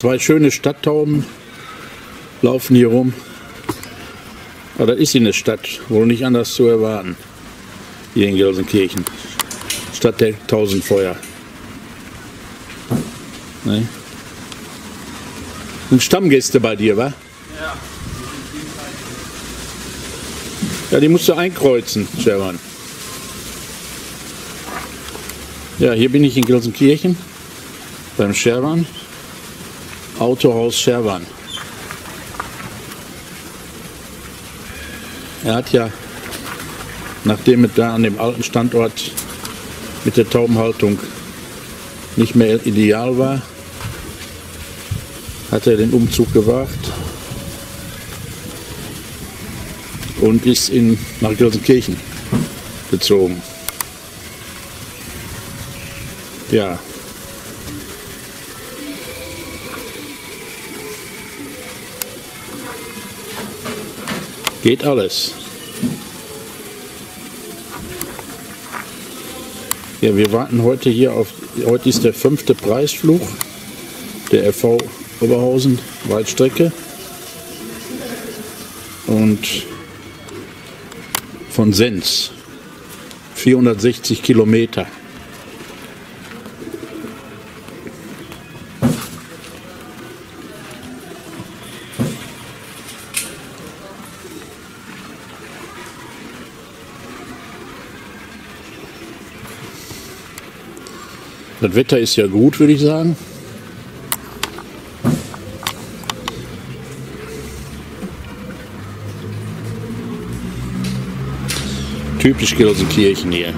Zwei schöne Stadttauben laufen hier rum. Aber das ist in der Stadt, wohl nicht anders zu erwarten. Hier in Gelsenkirchen. Stadt der 1000 Feuer. Ne? Und Stammgäste bei dir, wa? Ja. Ja, die musst du einkreuzen, Scherwan. Ja, hier bin ich in Gelsenkirchen beim Scherwan. Autohaus Scherwan. Er hat ja, nachdem es da an dem alten Standort mit der Taubenhaltung nicht mehr ideal war, hat er den Umzug gewagt und ist nach Gelsenkirchen gezogen. Ja. Geht alles. Ja, wir warten heute hier heute ist der 5. Preisflug der RV Oberhausen Waldstrecke und von Sens 460 Kilometer. Das Wetter ist ja gut, würde ich sagen. Typisch Gelsenkirchen hier.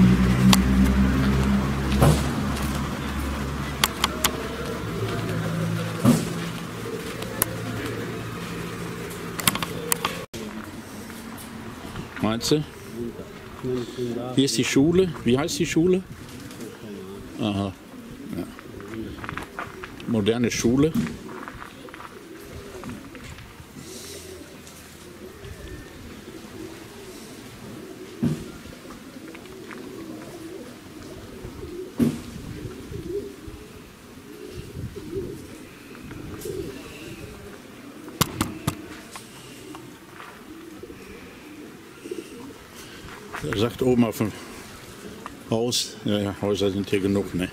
Meinst du? Hier ist die Schule. Wie heißt die Schule? Aha. Ja. Moderne Schule. Er sagt oben auf dem Haus, ja, Häuser sind hier genug, ne?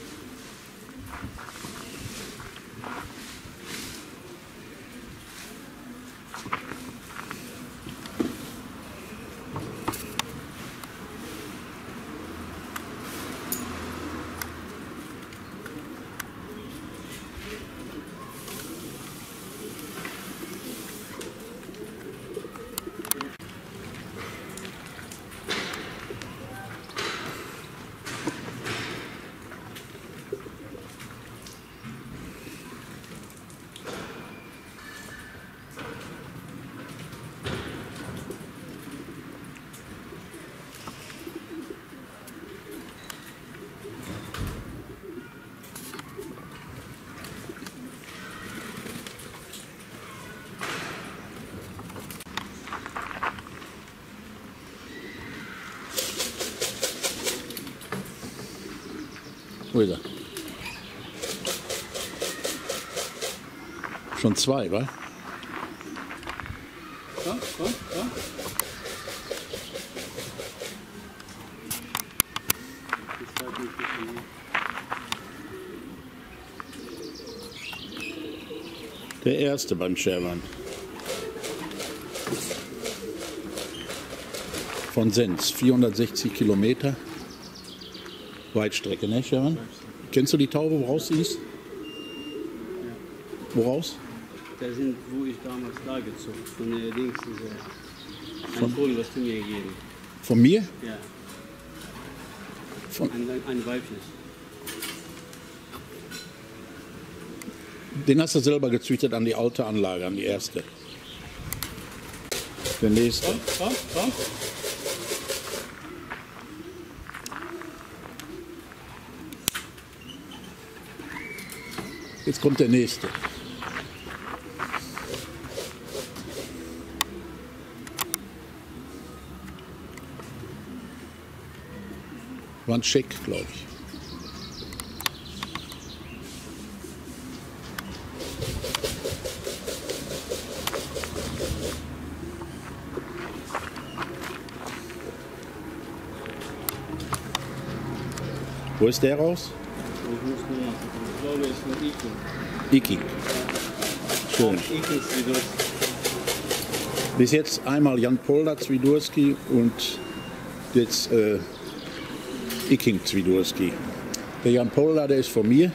Wo ist er? Schon zwei, wa? Ja, ja, ja. Der erste beim Scherwan. Von Sens, 460 Kilometer. Weitstrecke, ne, Scherwan? Kennst du die Taube, woraus sie ist? Ja. Woraus? Da sind, wo ich damals da gezogen, von der Dings, ein Vogel, was du mir gegeben. Von mir? Ja. Von, Ein Weibchen. den hast du selber gezüchtet an die alte Anlage, an die erste. Der nächste. Komm, komm. Jetzt kommt der nächste. War ein Scheck, glaube ich. Wo ist der raus? Ich muss nur nachgucken. Ich glaube, es ist nur Iking. Iking. Schön. Iking Swidurski. Bis jetzt einmal Jan Polder Swidurski und jetzt Iking Swidurski. Der Jan Polder, der ist von mir.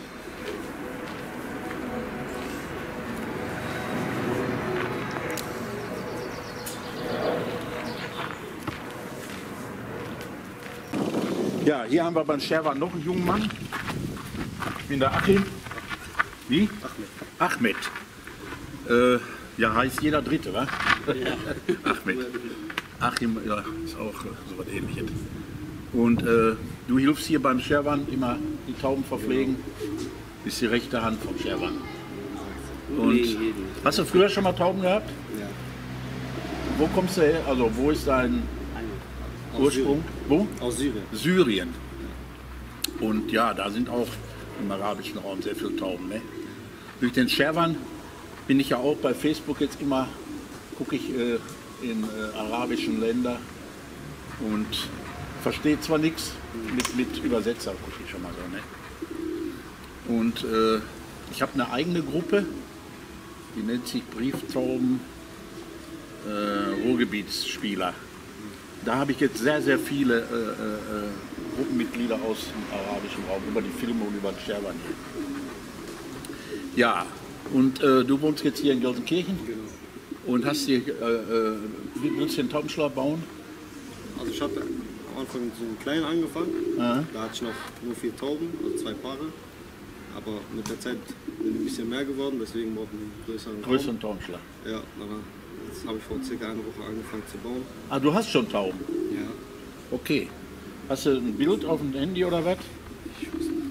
Ja, hier haben wir beim Scherwan noch einen jungen Mann. Ich bin der Achim. Wie? Ahmed. Ja, heißt jeder Dritte, wa? Ja. Ahmed. Achim, ja, ist auch so was Ähnliches. Und du hilfst hier beim Scherwan immer die Tauben verpflegen. Bist die rechte Hand vom Scherwan. Und hast du früher schon mal Tauben gehabt? Ja. Wo kommst du her? Also wo ist dein Ursprung? Wo? Aus Syrien. Syrien. Und ja, da sind auch im arabischen Raum sehr viele Tauben. Ne? Durch den Scherwan bin ich ja auch bei Facebook jetzt immer, gucke ich in arabischen Länder und verstehe zwar nichts, mit Übersetzer gucke ich schon mal so. Ne? Und ich habe eine eigene Gruppe, die nennt sich Brieftauben Ruhrgebietsspieler. Da habe ich jetzt sehr, sehr viele Gruppenmitglieder aus dem arabischen Raum, über die Filme und über den Scherwan hier. Ja, und du wohnst jetzt hier in Gelsenkirchen? Genau. Und hast hier, willst du den Taubenschlag bauen? Also ich hatte am Anfang mit so einem kleinen angefangen. Aha. Da hatte ich noch nur 4 Tauben, also 2 Paare. Aber mit der Zeit sind ein bisschen mehr geworden, deswegen brauchen wir einen größeren Raum. Größeren Taubenschlag. Ja, aber jetzt habe ich vor circa einer Woche angefangen zu bauen. Ah, du hast schon Tauben? Ja. Okay. Hast du ein Bild auf dem Handy oder was? Ich weiß nicht.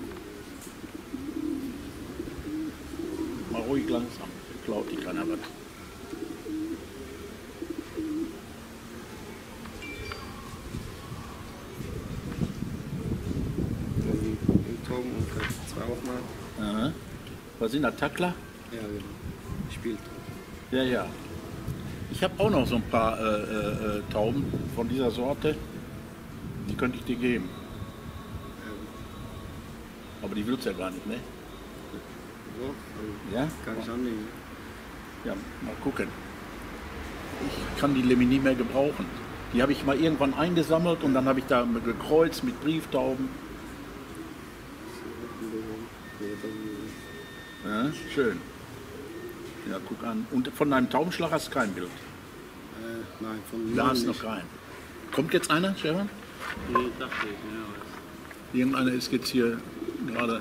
Mal ruhig langsam, klaut die keiner was. Also im Tauben ungefähr 2 Wochen alt. Aha. Was sind das, Tackler? Ja, genau. Spielt. Ja, ja. Ich habe auch noch so ein paar Tauben von dieser Sorte. Die könnte ich dir geben. Aber die willst du ja gar nicht, ne? So, also Ja? kann ich annehmen. Ja, mal gucken. Ich kann die Lemmy nie mehr gebrauchen. Die habe ich mal irgendwann eingesammelt und dann habe ich da gekreuzt mit Brieftauben. Ja, schön. Ja, guck an. Und von deinem Taubenschlag hast du kein Bild? Nein, von Da mir ist noch nicht. kein. Kommt jetzt einer, Stefan? Nee, dachte ich, ja. Irgendeiner ist jetzt hier gerade.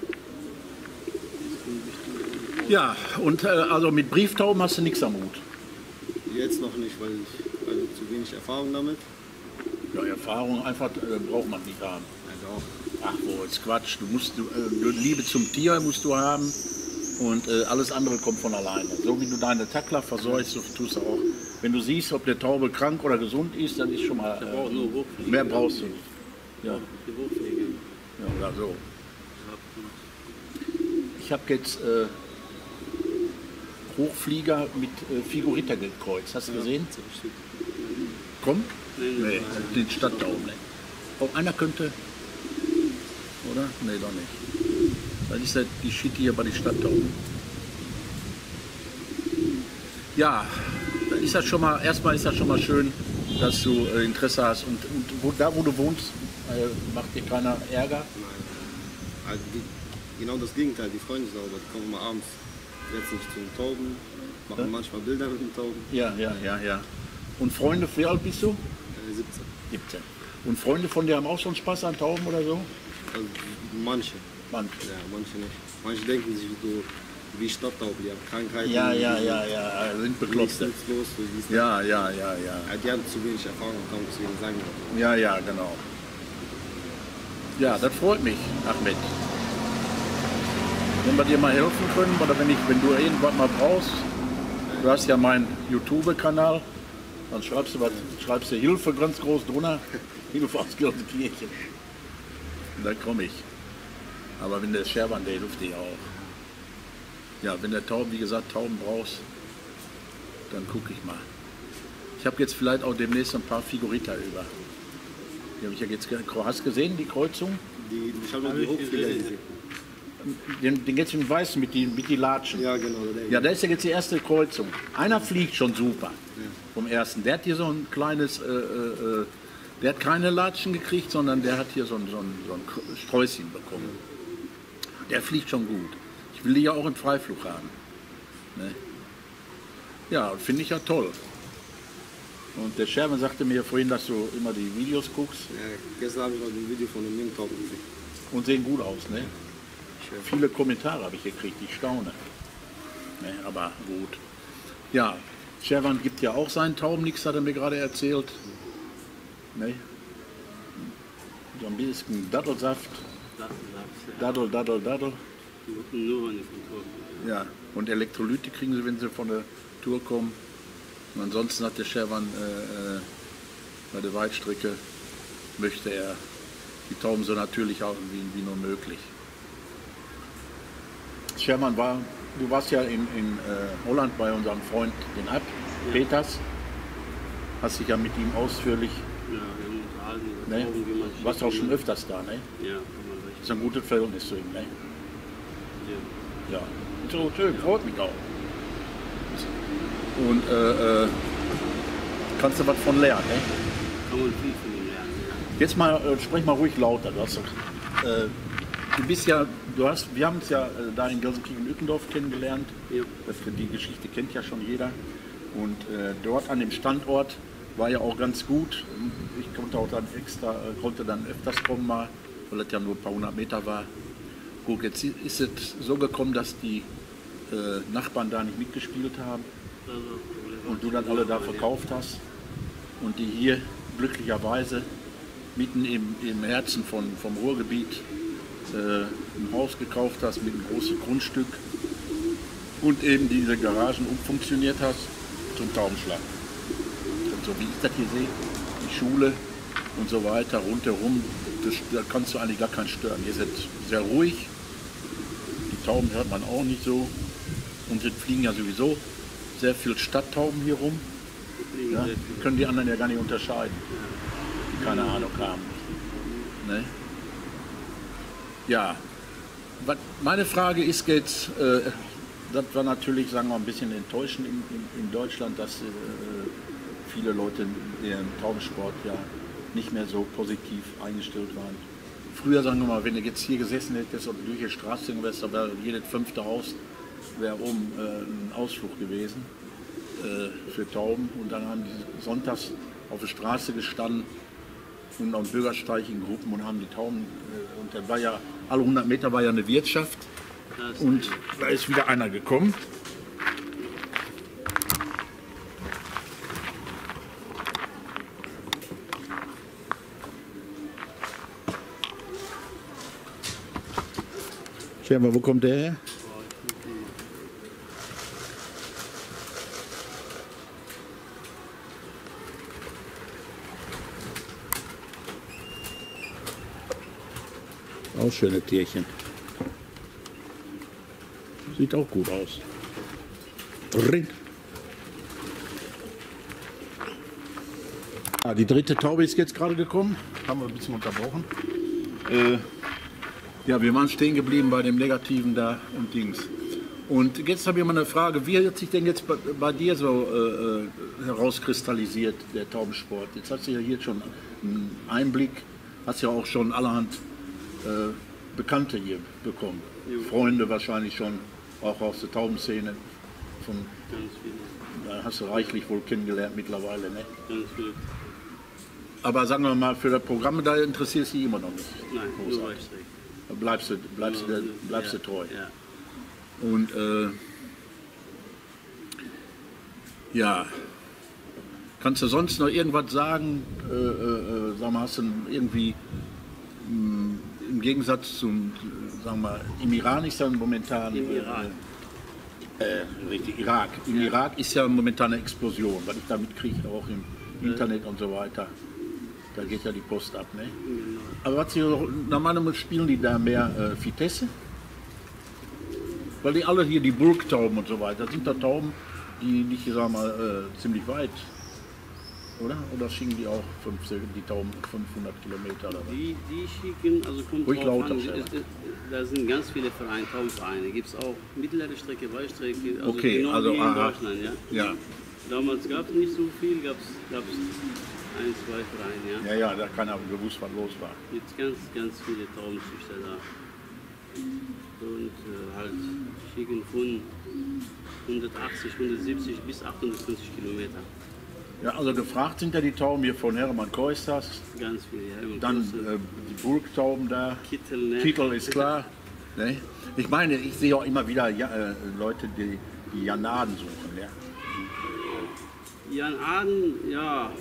Ja, und also mit Brieftauben hast du nichts am Hut. Jetzt noch nicht, weil ich also zu wenig Erfahrung damit. Ja, Erfahrung einfach braucht man nicht haben. Also auch. Ach, wo ist Quatsch. Liebe zum Tier musst du haben und alles andere kommt von alleine. So wie du deine Tackler versorgst, so tust du auch. Wenn du siehst, ob der Taube krank oder gesund ist, dann ist schon mal. Der braucht nur Hochpflege. Mehr brauchst du nicht. Ja, Die Hochpflege. ja oder so. Ich habe jetzt Hochflieger mit Figurita gekreuzt. Hast du gesehen? Komm? Nee, den Stadttauben. Ne? Auch einer könnte. Oder? Nee, doch nicht. Dann ist das die Shit hier bei den Stadttauben. Ja, dann ist das schon mal, erstmal ist das schon mal schön, dass du Interesse hast. Und da, wo du wohnst, macht dir keiner Ärger? Nein. Also genau das Gegenteil, die freuen sich darüber, die kommen immer abends, setzen sich zu den Tauben, machen Ja. manchmal Bilder mit den Tauben. Ja, ja, ja, ja. Und Freunde, wie alt bist du? 17. 17. Und Freunde von dir haben auch schon Spaß an Tauben oder so? Also manche, Manche. ja, manche nicht. Manche denken sich so wie Stadttauben, die haben Krankheiten. Ja, ja, die ja, ja, sind sind Bekloppte. nichts los, so die sind- Ja, ja, ja, ja. Ja, die haben zu wenig Erfahrung mit Tauben, deswegen sagen wir. Ja, ja, genau. Ja, das freut mich, Ahmed. Wenn wir dir mal helfen können oder wenn du irgendwas mal brauchst, du hast ja meinen YouTube-Kanal, dann schreibst du Hilfe ganz groß drunter, Hilfe aus Gelsenkirchen. Und dann komme ich. Aber wenn der Scherwan, der hilft dir auch. Ja, wenn der Tauben, wie gesagt, Tauben brauchst, dann gucke ich mal. Ich habe jetzt vielleicht auch demnächst ein paar Figurita über. Die habe ich ja jetzt, hast du gesehen, die Kreuzung? Ich habe noch die Hochflieger gesehen. Den jetzt im Weißen mit die Latschen. Ja, genau. Ja, da ist ja jetzt die erste Kreuzung. Einer fliegt schon super vom ersten. Der hat hier so ein kleines, der hat keine Latschen gekriegt, sondern der hat hier so ein Sträußchen bekommen. Der fliegt schon gut. Ich will die ja auch im Freiflug haben. Ne? Ja, finde ich ja toll. Und der Sherman sagte mir vorhin, dass du immer die Videos guckst. Ja, gestern habe ich noch ein Video von einem Windtauben gesehen. Und sehen gut aus, ne? Viele Kommentare habe ich gekriegt, ich staune. Ne, aber gut. Ja, Sherwan gibt ja auch seinen Tauben nichts, hat er mir gerade erzählt. Ne? So ein bisschen Dattelsaft. Daddel. Nur wenn ich von Tour komme. Ja, und Elektrolyte kriegen sie, wenn sie von der Tour kommen. Und ansonsten hat der Sherwan bei der Weitstrecke, möchte er die Tauben so natürlich auch wie nur möglich. Sherman, du warst ja in Holland bei unserem Freund, den Ab, Peters. Hast dich ja mit ihm ausführlich. Ja, wir haben unterhalten über Ne? Tauben, wie man Du warst auch schon öfters da, ne? Ja, kann man recht. Das ist ein gutes Verhältnis zu ihm, ne? Ja. Ja. So schön, freut mich auch. Und kannst du was von lernen, ne? Kann man viel von ihm lernen. Ja. Jetzt mal, sprech mal ruhig lauter. Du bist ja, wir haben uns ja da in Gelsenkirchen-Ückendorf kennengelernt. Ja. Die Geschichte kennt ja schon jeder. Und dort an dem Standort war ja auch ganz gut. Ich konnte auch dann konnte dann öfters kommen mal, weil es ja nur ein paar 100 Meter war. Gut, jetzt ist es so gekommen, dass die Nachbarn da nicht mitgespielt haben und du dann alle da verkauft hast und die hier glücklicherweise mitten im Herzen vom Ruhrgebiet ein Haus gekauft hast mit einem großen Grundstück und eben diese Garagen umfunktioniert hast zum Taubenschlag. Und so wie ich das hier sehe, die Schule und so weiter rundherum, da kannst du eigentlich gar keinen stören. Hier ist es sehr ruhig, die Tauben hört man auch nicht so und es fliegen ja sowieso sehr viele Stadttauben hier rum. Ja, können die anderen ja gar nicht unterscheiden, die keine Ahnung haben. Ne? Ja, meine Frage ist jetzt, das war natürlich, sagen wir mal, ein bisschen enttäuschend in Deutschland, dass viele Leute im Taubensport ja nicht mehr so positiv eingestellt waren. Früher, sagen wir mal, wenn du jetzt hier gesessen hättest und durch die Straße gewesen wärst, wäre jedes 5. Haus wäre oben ein Ausflug gewesen für Tauben. Und dann haben die sonntags auf der Straße gestanden und auf dem Bürgersteig in Gruppen und haben die Tauben, und da war ja, alle 100 Meter war ja eine Wirtschaft und da ist wieder einer gekommen. Schau mal, wo kommt der her? Auch schöne Tierchen. Sieht auch gut aus. Drin. Ah, die dritte Taube ist jetzt gerade gekommen. Haben wir ein bisschen unterbrochen. Ja, wir waren stehen geblieben bei dem Negativen da und Dings. Und jetzt habe ich mal eine Frage. Wie hat sich denn jetzt bei dir so herauskristallisiert, der Taubensport? Jetzt hast du ja hier schon einen Einblick. Hast ja auch schon allerhand Bekannte hier bekommen. Freunde wahrscheinlich schon, auch aus der Taubenszene. Ganz viele. Da hast du reichlich wohl kennengelernt mittlerweile. Ne? Ganz viele. Aber sagen wir mal, für das Programm, da interessierst du dich immer noch nicht. Nein, nur Weichstreck. Da bleibst du treu. Ja. Und ja, kannst du sonst noch irgendwas sagen? Sag mal, hast du irgendwie im Gegensatz zum, sagen wir mal, im Iran ist ja momentan. Im Irak. Richtig, Irak. Im Irak ist ja momentan eine Explosion, was ich da mitkriege, auch im Internet und so weiter. Da geht ja die Post ab. Ne? Genau. Aber was sie normalerweise spielen die da mehr Vitesse? Weil die alle hier, die Burgtauben und so weiter, sind da Tauben, die nicht, sagen wir mal, ziemlich weit oder? Oder schicken die auch die Tauben 500 Kilometer oder was? Die schicken, also kommt Ruhig drauf lauter, an, selber. da sind ganz viele Vereine, Taubenvereine. Gibt es auch mittlere Strecke, Weitstrecke, also Okay, genau also, wie in aha. Deutschland. Ja? Ja, Damals gab es nicht so viel, gab es ein, zwei Vereine. Ja? ja, da keiner gewusst, was los war. Gibt ganz viele Taubenzüchter da. Und halt schicken von 180, 170 bis 850 Kilometer. Ja, also gefragt sind ja die Tauben hier von Hermann Keusters, Ganz viele. Ja. dann die Burgtauben da. Kittel, ne? Kittel ist klar. Ne? Ich meine, ich sehe auch immer wieder Leute, die Janaden suchen. Ja? Jan Aden, ja,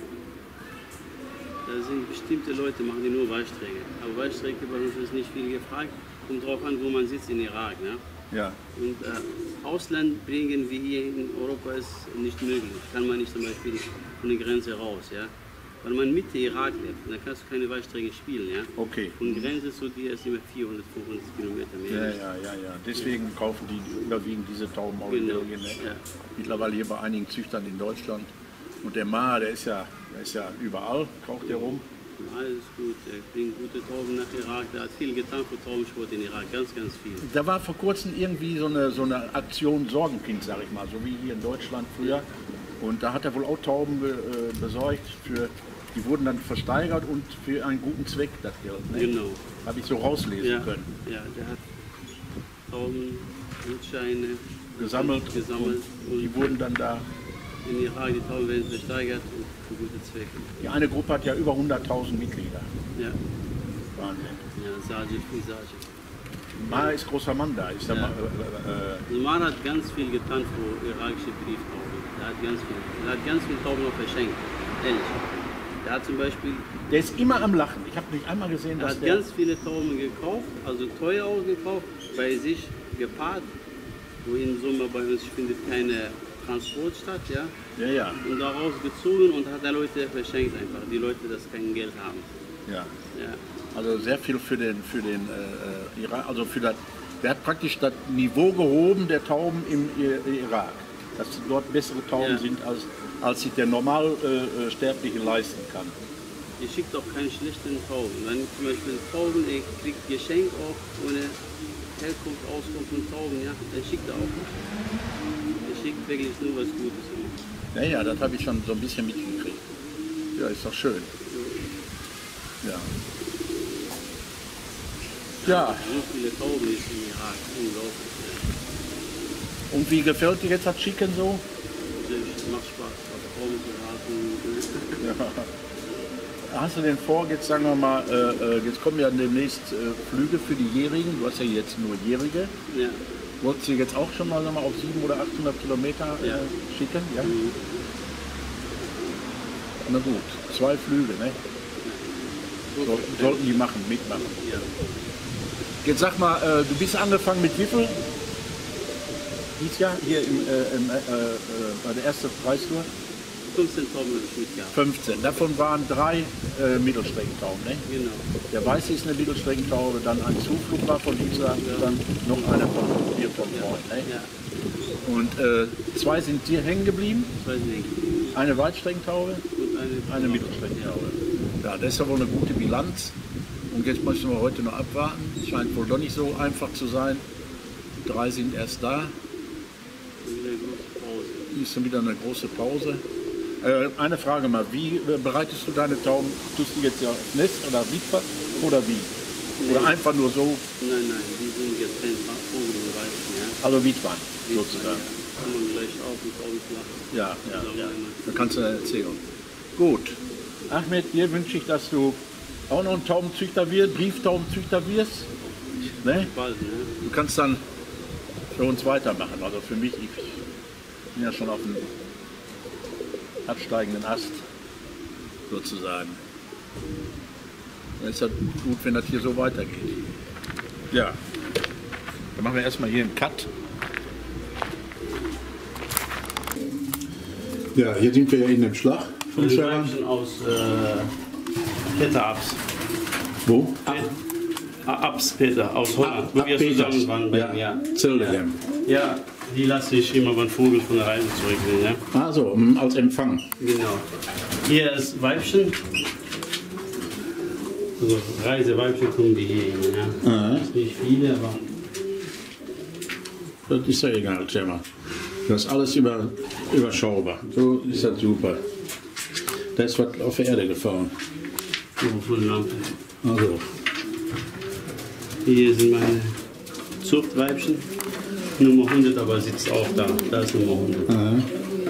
da sind bestimmte Leute, machen die nur Weichstrecke. Aber Weichstrecke bei uns ist nicht viel gefragt. Kommt drauf an, wo man sitzt in Irak. Ne? Ja. Und Ausland bringen wie hier in Europa ist nicht möglich. Kann man nicht zum Beispiel von der Grenze raus. Ja? Weil man Mitte Irak lebt, dann kannst du keine Weichstrecke spielen. Ja? Okay. Von Grenze zu dir ist immer 400, 500 Kilometer mehr. Ja. Deswegen kaufen die überwiegend diese Tauben auch in Genau. Belgien. Ne? Ja. Mittlerweile hier bei einigen Züchtern in Deutschland. Und der Ma, der ist ja überall, kauft der rum. Alles gut, er bringt gute Tauben nach Irak. Der hat viel getan für Taubensport in Irak, ganz viel. Da war vor kurzem irgendwie so eine Aktion Sorgenkind, sag ich mal, so wie hier in Deutschland früher. Und da hat er wohl auch Tauben besorgt, die wurden dann versteigert und für einen guten Zweck das Geld. Ne? Genau. Habe ich so rauslesen können. Ja, der hat Tauben, Gutscheine Gesammelt und die wurden dann da. in Irak, die Tauben werden versteigert und für gute Zwecke. Die eine Gruppe hat ja über 100.000 Mitglieder. Ja, Wahnsinn. ja, Sajid, Sajid. Ma ist großer Mann da. Ist der Ja. Ma, Man hat ganz viel getan für irakische Brieftauben. Er hat ganz viel Tauben noch verschenkt. Ehrlich. Der hat zum Beispiel, der ist immer am Lachen. Ich habe nicht einmal gesehen, er dass hat der... ganz viele Tauben gekauft, also teuer auch gekauft, bei sich gepaart, wo im Sommer bei uns findet keine Transport statt, ja. Ja. Und daraus gezogen und hat der Leute verschenkt einfach, die Leute, das kein Geld haben. Ja. Ja. Also sehr viel für den Irak, also der hat praktisch das Niveau gehoben der Tauben im Irak. Dass dort bessere Tauben Ja. sind, als sich der Normalsterbliche leisten kann. Ihr schickt auch keine schlechten Tauben. Wenn zum Beispiel Tauben, ihr kriegt Geschenk auch ohne Herkunft, Auskunft von Tauben, ja, dann schickt er auch. Er schickt wirklich nur was Gutes. Ja, das habe ich schon so ein bisschen mitgekriegt. Ja, ist doch schön. Ja. Ja, So viele Tauben ist im Irak, unglaublich. Ja. und wie gefällt dir jetzt das Chicken so? Das macht Spaß, auf Tauben zu warten. Ja. Hast du denn vor, jetzt sagen wir mal, jetzt kommen ja demnächst Flüge für die Jährigen, du hast ja jetzt nur Jährige. Ja. Wolltest du jetzt auch schon mal sagen wir, auf 700 oder 800 Kilometer Ja. schicken? Ja? Na gut, 2 Flüge, ne? Sollten die mitmachen. Ja. Jetzt sag mal, du bist angefangen mit wie viel? Dies Jahr hier bei der ersten Preistour? 15 Tauben habe ich mitgehabt. 15. Davon waren 3 Mittelstreckentauben. Ne? Genau. Der Weiße ist eine Mittelstreckentaube, dann ein Zuflug war von dieser, dann noch eine von 4 von 9. Ne? Ja, Und 2 sind hier hängen geblieben. ich weiß nicht. Eine Weitstreckentaube, Und eine Mittelstreckentaube. Ja, das ist ja wohl eine gute Bilanz. Und jetzt müssen wir heute noch abwarten. Scheint wohl doch nicht so einfach zu sein. 3 sind erst da. Wieder eine große Pause. Ist schon wieder eine große Pause. Eine Frage mal, wie bereitest du deine Tauben? Tust du jetzt ja aufs Nest oder Wietpad oder wie? Oder einfach nur so, Nein, die sind getrennt, vogelbereiten, ja. also Wietpad Ja, sozusagen. kann man gleich auf und Tauben Ja. Da kannst du erzählen. Gut. Ahmed, dir wünsche ich, dass du auch noch ein Taubenzüchter wirst, Brieftaubenzüchter wirst. Ne? Bald, ne? Du kannst dann für uns weitermachen. Also für mich, ich bin ja schon auf dem absteigenden Ast sozusagen. Dann ist das gut, wenn das hier so weitergeht. Ja, dann machen wir erstmal hier einen Cut. Ja, hier sind wir ja in dem Schlag von Die Sharon. Weibchen aus Peter-Abs. Wo? Abs, Peter, aus Holland. Wo wir zusammen waren. Ja, Ja. Zildegem. Ja, die lasse ich immer beim Vogel von der Reise zurückbringen. Ja? Also, als Empfang. Genau. Hier ist Weibchen. Also Reiseweibchen kommen die hier hin. Ja? Das ist nicht viele, aber. Das ist ja egal, Gemma. Das ist alles überschaubar. So ist das super. Da ist was auf der Erde gefallen. Von Lampe. Also, Hier sind meine Zuchtweibchen. Nummer 100, aber sitzt auch da. Da ist Nummer 100.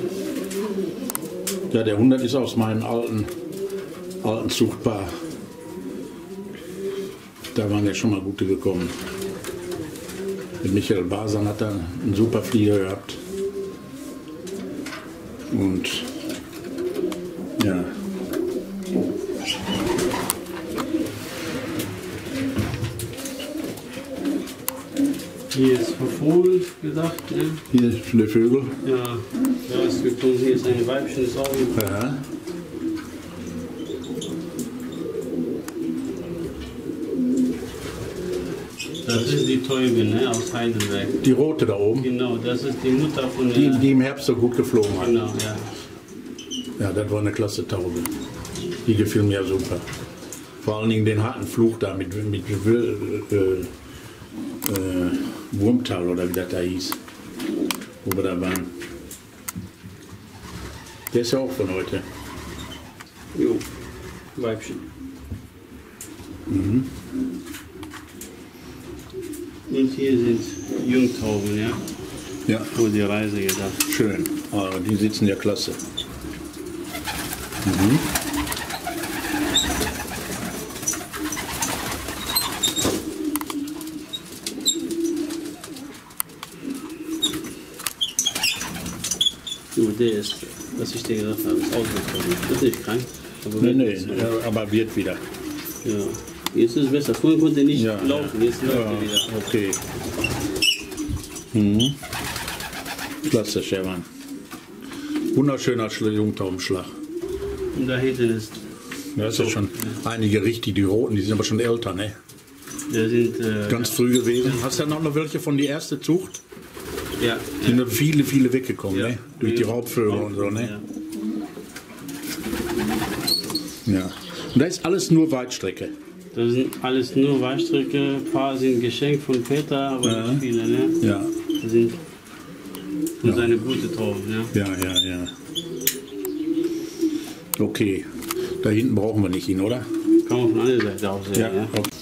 ja, der 100 ist aus meinem alten Zuchtpaar. Da waren ja schon mal gute gekommen. Mit Michael Basan hat er einen super Flieger gehabt. Und ja. Hier ist für Vogel gedacht. Ne? Hier ist der Vögel. Ja, da ist gekommen. Hier ist ein Weibchen, ist auch ein Ja. Das ist die Täubin, ne, aus Heidelberg. Die rote da oben, Genau, das ist die Mutter von der. die im Herbst so gut geflogen hat. Genau, ja. Ja, das war eine klasse Taube. Die gefiel mir super. Vor allen Dingen den harten Fluch da mit Wurmtal oder wie das da hieß, wo wir da waren. Der ist ja auch von heute. Jo, Weibchen. Und hier sind Jungtauben, ja, Ja, für die Reise gedacht. schön. Aber die sitzen ja klasse. So, der ist, was ich dir gesagt habe, ist ausgekommen. Das ist nicht krank. Aber Nee, wird nee, jetzt so. ja, aber wird wieder. Ja. Jetzt ist es besser. Vorhin konnte er nicht Ja, laufen, jetzt läuft er wieder. okay. Klasse, Sherman. Wunderschöner Jungtaubenschlag. Und da hinten ist, Da ist ja schon einige richtig, die roten, die sind aber schon älter, ne? da sind, Ganz früh gewesen. Hast du ja noch welche von die erste Zucht? ja, Sind noch viele weggekommen, ja. ne? Durch die Raubvögel und so, ne? Ja. Und da ist alles nur Weitstrecke. Das sind alles nur Weichstrecke, ein paar sind geschenkt von Peter, aber nicht viele, ne? Ja, Das sind für seine gute Tauben, ja. ja. Okay. Da hinten brauchen wir nicht hin, oder? Kann man von der Seite auch sehen, ja. Okay.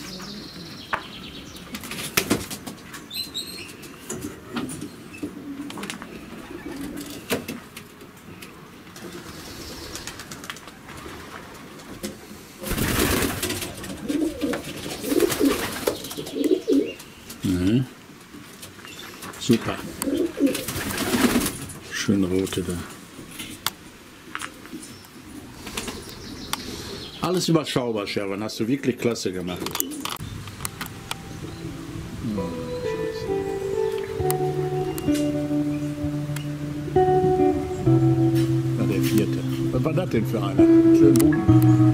Super. Schön rote da. Alles überschaubar, Sherman. Hast du wirklich klasse gemacht. Ja, der vierte. Was war das denn für einer? Schön bunten.